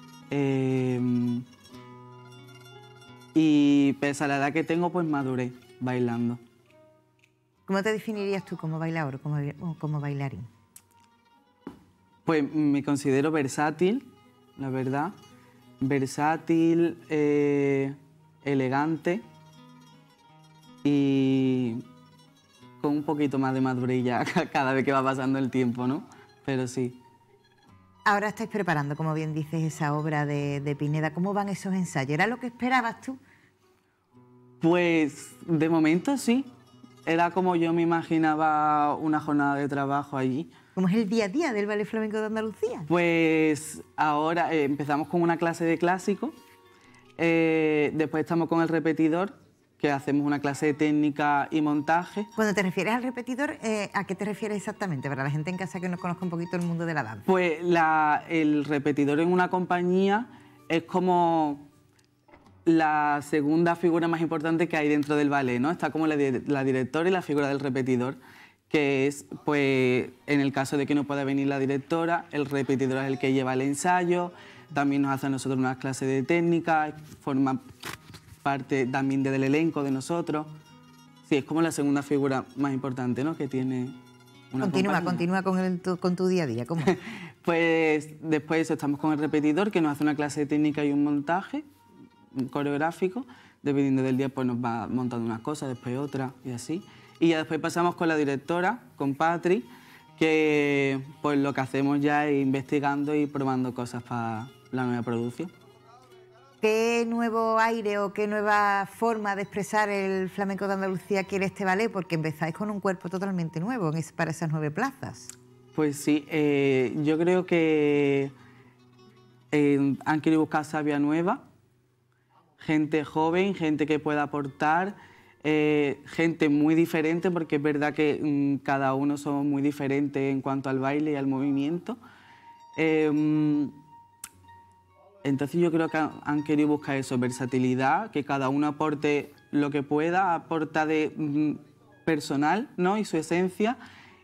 Y pese a la edad que tengo, pues maduré bailando. ¿Cómo te definirías tú como bailador o como bailarín? Pues me considero versátil, la verdad. Versátil, elegante y con un poquito más de madurez ya cada vez que va pasando el tiempo, ¿no? Pero sí. Ahora estáis preparando, como bien dices, esa obra de Pineda. ¿Cómo van esos ensayos? ¿Era lo que esperabas tú? Pues de momento sí. Era como yo me imaginaba una jornada de trabajo allí. ¿Cómo es el día a día del Ballet Flamenco de Andalucía? Pues ahora empezamos con una clase de clásico, después estamos con el repetidor, que hacemos una clase de técnica y montaje. Cuando te refieres al repetidor, ¿a qué te refieres exactamente? Para la gente en casa que no conozca un poquito el mundo de la danza. Pues el repetidor en una compañía es como la segunda figura más importante que hay dentro del ballet, ¿no? Está como la directora y la figura del repetidor, que es, pues, en el caso de que no pueda venir la directora, el repetidor es el que lleva el ensayo, también nos hace a nosotros unas clases de técnica, forma parte también del elenco de nosotros. Sí, es como la segunda figura más importante, ¿no?, que tiene una compañía. Continúa con tu día a día, ¿cómo? Pues después de eso estamos con el repetidor, que nos hace una clase de técnica y un montaje coreográfico. Dependiendo del día, pues nos va montando unas cosas, después otras y así. Y ya después pasamos con la directora, con Patri, que pues lo que hacemos ya es investigando y probando cosas para la nueva producción. ¿Qué nuevo aire o qué nueva forma de expresar el flamenco de Andalucía quiere este ballet? Porque empezáis con un cuerpo totalmente nuevo para esas 9 plazas. Pues sí, yo creo que han querido buscar savia nueva, gente joven, gente que pueda aportar, gente muy diferente, porque es verdad que cada uno somos muy diferentes en cuanto al baile y al movimiento. Entonces yo creo que han querido buscar eso, versatilidad, que cada uno aporte lo que pueda, aporta de personal, ¿no?, y su esencia,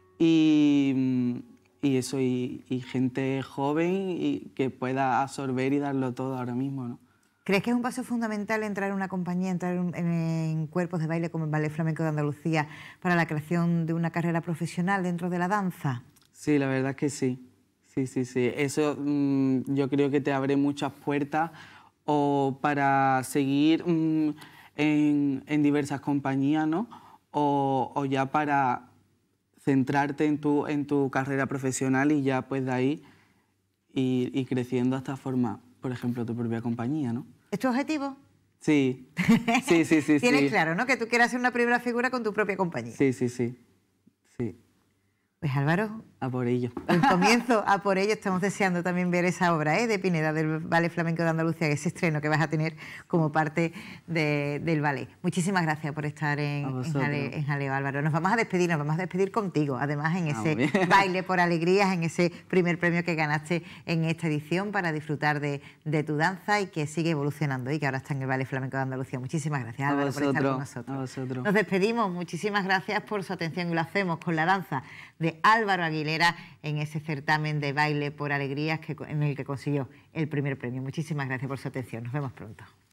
y eso, y gente joven y que pueda absorber y darlo todo ahora mismo, ¿no? ¿Crees que es un paso fundamental entrar en una compañía, entrar en cuerpos de baile como el Ballet Flamenco de Andalucía para la creación de una carrera profesional dentro de la danza? Sí, la verdad es que sí. Sí. Eso yo creo que te abre muchas puertas o para seguir en diversas compañías, ¿no? O ya para centrarte en tu carrera profesional y ya pues de ahí ir creciendo hasta formar, por ejemplo, tu propia compañía, ¿no? ¿Es tu objetivo? Sí. Tienes claro, ¿no?, que tú quieras ser una primera figura con tu propia compañía. Sí. Pues Álvaro, a por ello. El comienzo, a por ello. Estamos deseando también ver esa obra de Pineda, del Ballet Flamenco de Andalucía, ese estreno que vas a tener como parte del ballet. Muchísimas gracias por estar en Jaleo, Álvaro. Nos vamos a despedir contigo, además en ese Baile por Alegrías, en ese primer premio que ganaste en esta edición, para disfrutar de tu danza y que sigue evolucionando y que ahora está en el Ballet Flamenco de Andalucía. Muchísimas gracias, Álvaro, por estar con nosotros. A vosotros. Nos despedimos, muchísimas gracias por su atención y lo hacemos con la danza de Álvaro Aguilera en ese certamen de Baile por Alegrías en el que consiguió el primer premio. Muchísimas gracias por su atención. Nos vemos pronto.